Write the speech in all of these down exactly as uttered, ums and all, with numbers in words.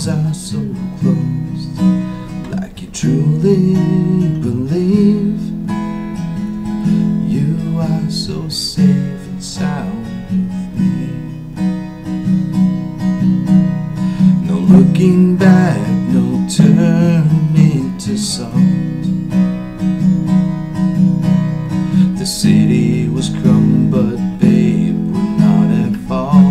eyes are so closed, like you truly believe you are so safe and sound with me. No looking back, no turning to salt. The city was crumbling, but babe, we're not at fault.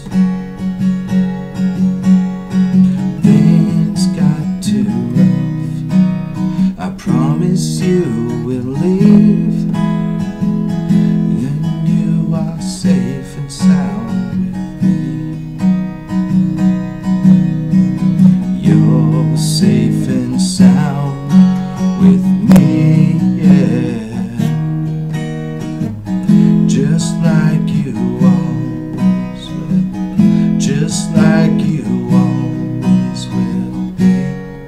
Things got too rough, I promise you will leave, and you are safe and sound with me. You're safe and sound with me, yeah. Just like you always will, just like you always will be.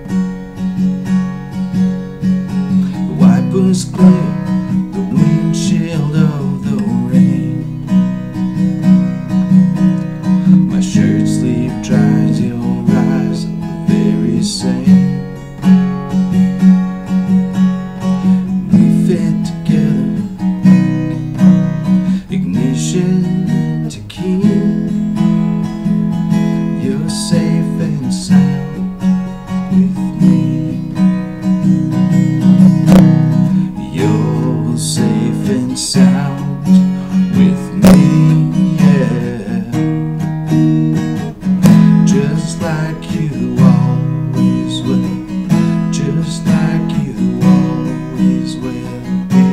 The wipers clear the windshield of the rain. My shirt sleeve dries, your eyes are the very same. We fit together, ignition to keep. You're safe and sound with me. You're safe and sound with me, yeah. Just like you always will, just like you always will be.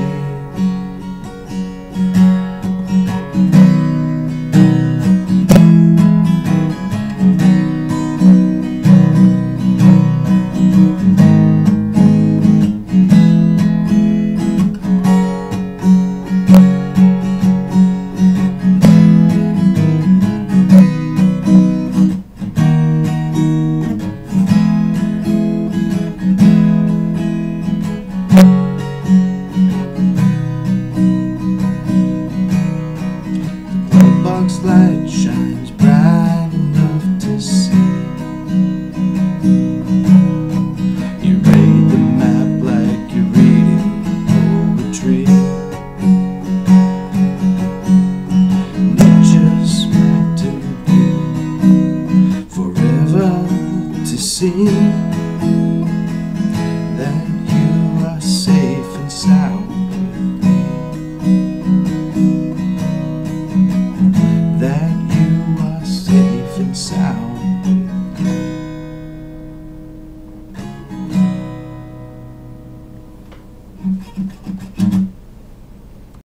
Box light shines bright enough to see. You read the map like you're reading poetry. It just meant to be forever to see that you are safe and sound with me. That you are safe and sound.